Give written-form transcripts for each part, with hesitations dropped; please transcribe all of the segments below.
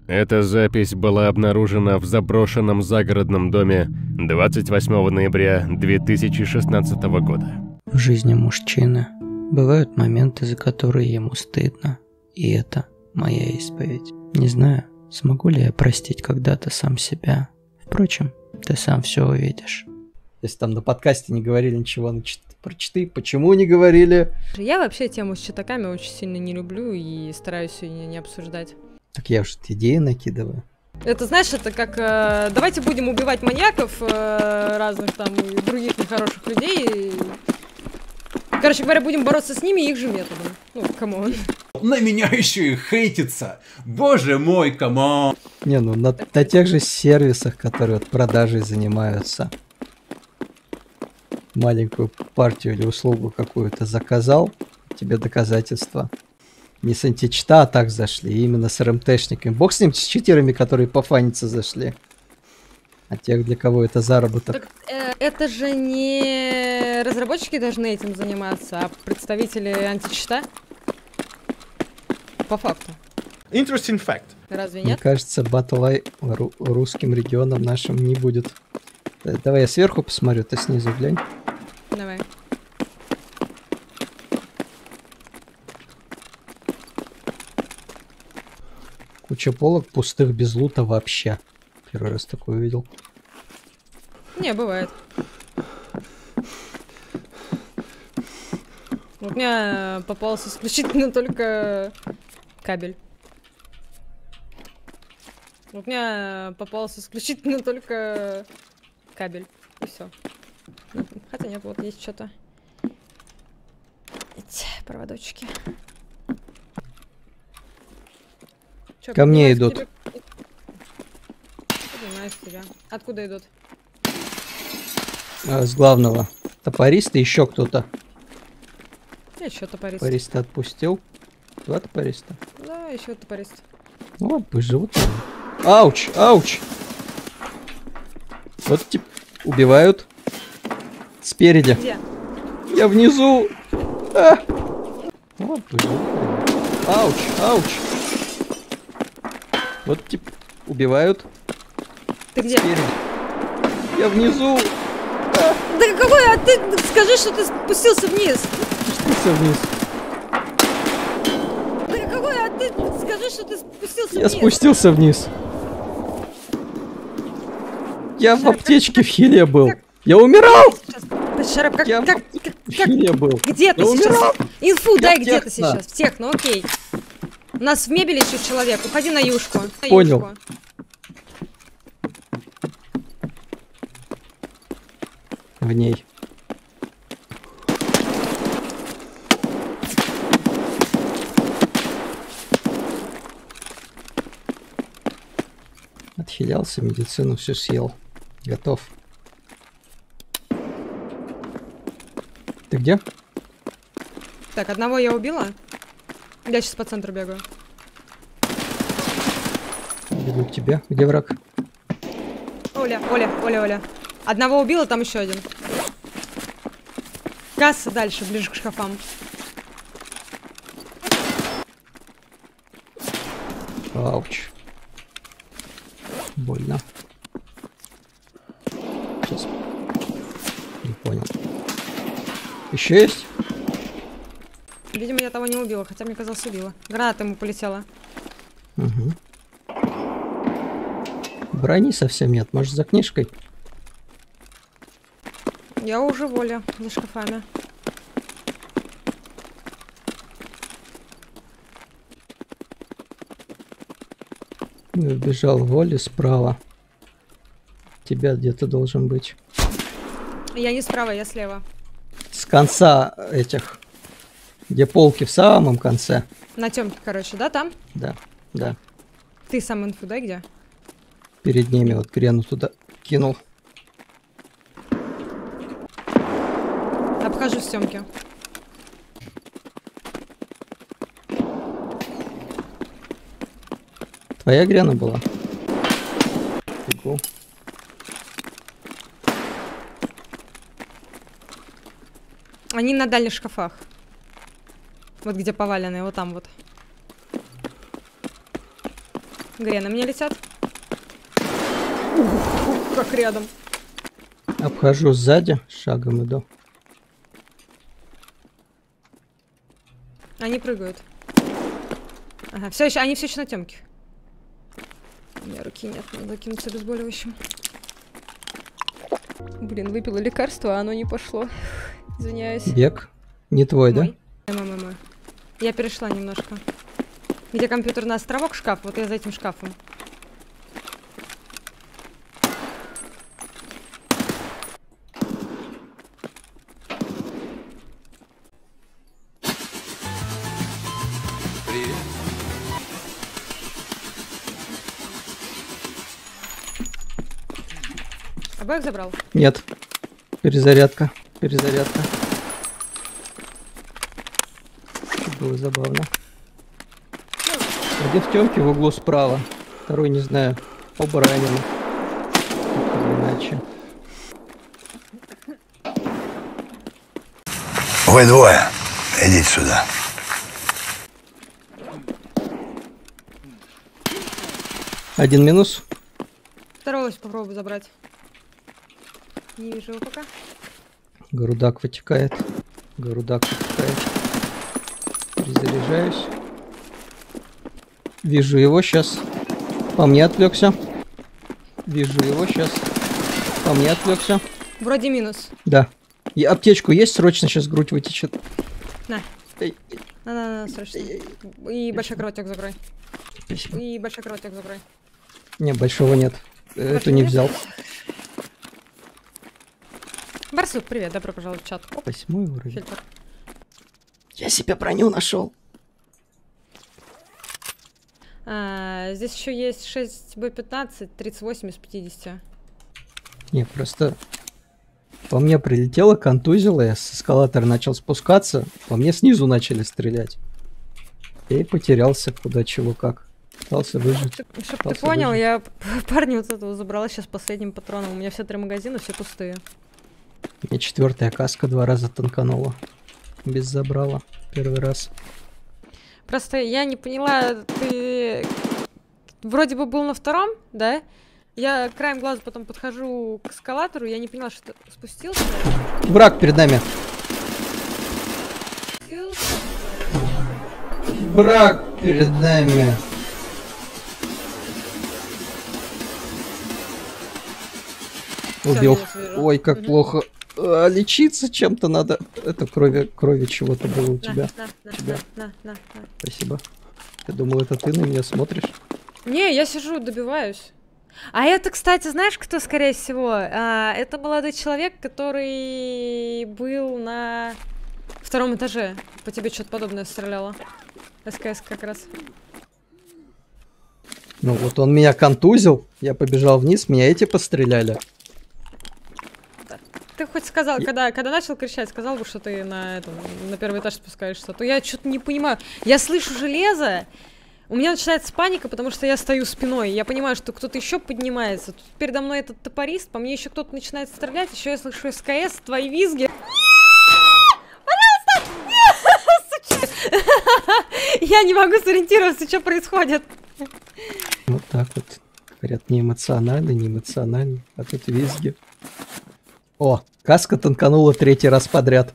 Эта запись была обнаружена в заброшенном загородном доме 28 ноября 2016 года. В жизни мужчины бывают моменты, за которые ему стыдно. И это моя исповедь. Не знаю, смогу ли я простить когда-то сам себя. Впрочем, ты сам все увидишь. Если там на подкасте не говорили ничего про читы, почему не говорили? Я вообще тему с читаками очень сильно не люблю и стараюсь ее не обсуждать. Так я уж идеи накидываю. Это, знаешь, это как давайте будем убивать маньяков, разных там и других нехороших людей. Короче говоря, будем бороться с ними их же методом. Ну, камон. На меня еще и хейтится. Боже мой, камон. Не, ну на тех же сервисах, которые вот продажей занимаются. Маленькую партию или услугу какую-то заказал, тебе доказательства. Не с античита, а так зашли, именно с РМТшниками. Бог с ним, с читерами, которые пофаниться зашли. А тех, для кого это заработок. Так, это же не разработчики должны этим заниматься, а представители античита. По факту. Interesting fact. Разве Мне нет? кажется, батлай русским регионам нашим не будет. Давай я сверху посмотрю, ты снизу глянь. Давай. Куча полок пустых без лута вообще. Первый раз такое увидел. Не, бывает. У меня попался исключительно только кабель. У меня попался исключительно только кабель. И все. Хотя нет, вот есть что-то. Эти проводочки. Чё, Ко мне поднимаюсь идут. к тебе? Поднимаюсь к тебе. Откуда идут? С главного. Топориста еще кто-то. Еще топорист. Топориста отпустил. Два топориста. Да, еще топорист. Ну, пусть живут. Ауч, ауч. Вот тип убивают. Спереди. Где? Я внизу. А! Вот, пусть живут. Ауч, ауч. Вот тип убивают. Ты где? Спереди. Я внизу. Да какой? А ты скажи, что ты спустился вниз. Спустился вниз. Да какой? А ты скажи, что ты спустился Я вниз. спустился вниз. Я в аптечке в хиле был. Я умирал! Шарап, как, Я как, в хиле был. где ты Я сейчас? умирал! Инфу дай, в где ты техно. сейчас? В техно, окей. У нас в мебели еще человек. Уходи на юшку. На Понял. юшку. В ней. Отхилялся, медицину все съел. Готов. Ты где? Так, одного я убила. Я сейчас по центру бегаю. Бегу к тебе. Где враг? Оля, Оля, Оля, Оля. Одного убила, там еще один. Касса дальше, ближе к шкафам. Ауч. Больно. Сейчас. Не понял. Еще есть? Видимо, я того не убила, хотя мне казалось, убила. Граната ему полетела. Угу. Брони совсем нет. Может, за книжкой? Я уже Воля за шкафами. Бежал Воли справа. Тебя где-то должен быть. Я не справа, я слева. С конца этих. Где полки в самом конце. На темке, короче, да, там? Да, да. Ты сам инфу, да, где? Перед ними вот грену туда кинул. Обхожу с темки. Твоя грена была? Бегу. Они на дальних шкафах. Вот где поваленные, вот там вот. Где на меня летят? Ух, как рядом. Обхожу сзади, шагом иду. Они прыгают. Ага, все еще, они все еще на темке. У меня руки нет, надо кинуться обезболивающим. Блин, выпила лекарство, а оно не пошло. Извиняюсь. Бег. Не твой, Мой. да? Мой. Я перешла немножко. Где компьютерный островок, шкаф, вот я за этим шкафом. Привет. Обоих забрал? Нет. Перезарядка. Перезарядка. Было забавно. Один в темке в углу справа. Второй, не знаю, оба ранены. Иначе. Вы двое. Идите сюда. Один минус. Второго попробую забрать. Не вижу его пока. Грудак вытекает. Грудак вытекает. Перезаряжаюсь. Вижу его сейчас. По мне отвлекся. Вижу его сейчас. По мне отвлекся. Вроде минус. Да. И аптечку есть? Срочно сейчас грудь вытечет. На. Эй, На, срочно. И большой кротик закрой. спасибо. И большой кротик закрой. Не, большого нет. Эту не нет? взял. Барсук, привет, добро пожаловать в чат. Оп, 8 уровень. фильтр. Я себе броню нашел. Здесь еще есть 6Б15, 38 из 50. Не, просто по мне прилетело, контузило, я с эскалатора начал спускаться, по мне снизу начали стрелять. Я и потерялся, куда чего как. Пытался выжить. Чтоб ты Пытался понял, выжить. я парня вот этого забрала сейчас последним патроном. У меня все 3 магазина, все пустые. Мне 4-я каска 2 раза танканула. Без забрала. Первый раз. Просто я не поняла, ты вроде бы был на втором, да? Я краем глаза потом подхожу к эскалатору, я не поняла, что ты спустился. Враг перед нами. Враг перед нами. Убил. Всё, я вижу. Ой, как Мгм. плохо. Лечиться чем-то надо. Это крови чего-то было у тебя. Тебя. На. Спасибо. Я думал, это ты на меня смотришь. Не, я сижу, добиваюсь. А это, кстати, знаешь, кто, скорее всего? Это молодой человек, который был на 2-м этаже. По тебе что-то подобное стреляло. СКС как раз. Ну вот он меня контузил, я побежал вниз, меня эти постреляли. Ты хоть сказал, когда начал кричать, сказал бы, что ты на 1-й этаж спускаешься. То я что-то не понимаю. Я слышу железо, у меня начинается паника, потому что я стою спиной. Я понимаю, что кто-то еще поднимается. Тут передо мной этот топорист, по мне еще кто-то начинает стрелять. Еще я слышу СКС, твои визги. Пожалуйста! Суки! Я не могу сориентироваться, что происходит. Вот так вот. Говорят, не эмоциональный, а тут визги. О, каска танканула 3-й раз подряд.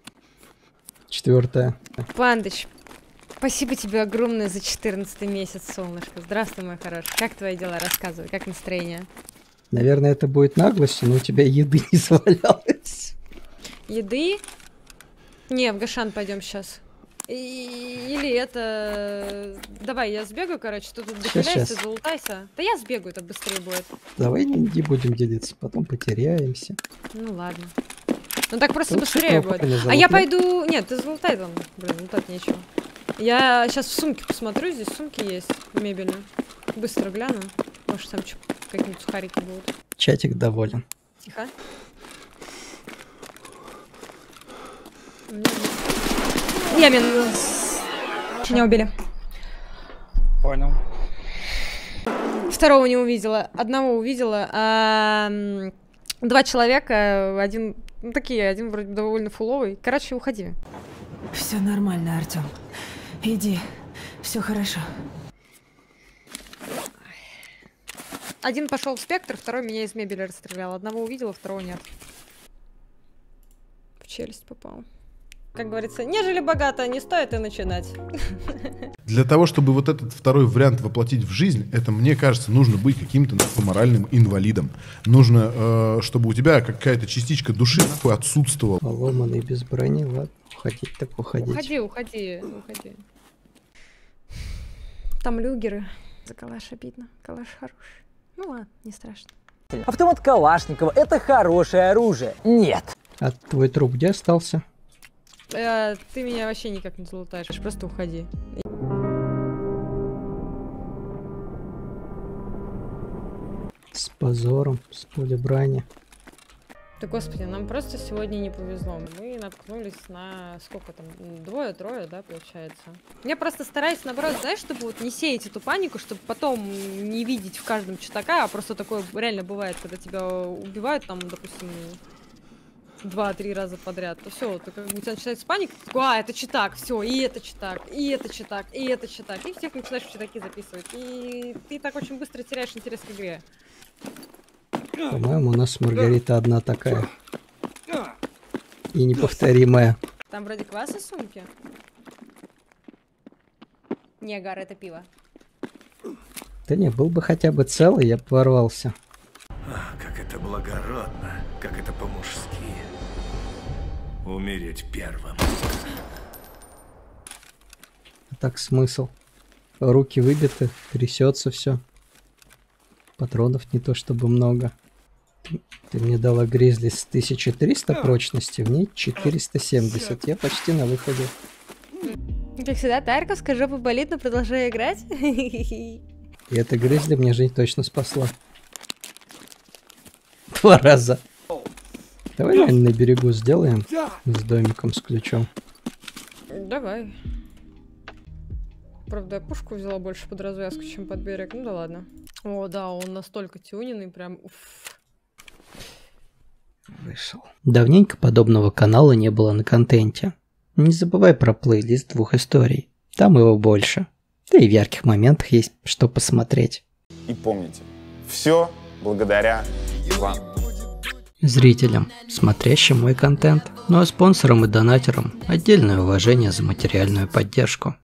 4-я. Пандыч, спасибо тебе огромное за 14-й месяц, солнышко. Здравствуй, мой хороший. Как твои дела? Рассказывай, как настроение? Наверное, это будет наглостью, но у тебя еды не завалялось. Еды? Не, в Гашан пойдем сейчас. Или это... Давай, я сбегаю, короче, ты тут дохиляйся, Щас. залутайся. Да я сбегаю, так быстрее будет. Давай не будем делиться, потом потеряемся. Ну ладно. Ну так просто Лучше быстрее того, будет. пока не А я залутай. пойду... Нет, ты залутай там. Блин, лутать нечего. Я сейчас в сумке посмотрю, здесь сумки есть мебельные. Быстро гляну. Может там какие-нибудь сухарики будут. Чатик доволен. Тихо. Я меня убили. Понял. Второго не увидела. Одного увидела. 2 человека. Один... Ну, такие. Один вроде довольно фуловый. Короче, уходи. Все нормально, Артем. Иди, все хорошо. Один пошел в спектр, второй меня из мебели расстрелял. Одного увидела, второго нет. В челюсть попал. Как говорится, нежели богато, не стоит и начинать. Для того, чтобы вот этот второй вариант воплотить в жизнь, это, мне кажется, нужно быть каким-то моральным инвалидом. Нужно, чтобы у тебя какая-то частичка души отсутствовала. Поломанный без брони, ладно. Уходить так уходить. Уходи. Там люгеры. За калаш обидно. Калаш хороший. Ну ладно, не страшно. Автомат Калашникова – это хорошее оружие. Нет. А твой труп где остался? Ты меня вообще никак не залутаешь. Просто уходи. С позором, с поля брани. Да господи, нам просто сегодня не повезло. Мы наткнулись на сколько там? Двое-трое, да, получается. Я просто стараюсь, наоборот, знаешь, чтобы вот не сеять эту панику, чтобы потом не видеть в каждом читака, а просто такое реально бывает, когда тебя убивают там, допустим, 2-3 раза подряд, то все, ты как бы у тебя начинается паника, ты такой, это читак, все, и это читак, и это читак, и это читак, и всех начинаешь в читаки записывать, и ты так очень быстро теряешь интерес к игре. По-моему, у нас Маргарита одна такая. И неповторимая. Там вроде кваса в сумке. Не, Гар, это пиво. Да не, был бы хотя бы целый, я бы ворвался. Как это благородно, как это по-мужски. Умереть первым. А так смысл. Руки выбиты, трясется все. Патронов не то чтобы много. Ты мне дала гризли с 1300 прочности, в ней 470. Я почти на выходе. Как всегда, Тарковская жопа болит, но продолжаю играть. И эта гризли мне жизнь точно спасла. 2 раза. Давай, наверное, на берегу сделаем с домиком, с ключом. Давай. Правда, я пушку взяла больше под развязку, чем под берег. Ну да ладно. О, да, он настолько тюненный, прям... Уф. Вышел. Давненько подобного канала не было на контенте. Не забывай про плейлист 2 историй. Там его больше. Да и в ярких моментах есть что посмотреть. И помните, все благодаря вам. Зрителям, смотрящим мой контент, ну а спонсорам и донатерам отдельное уважение за материальную поддержку.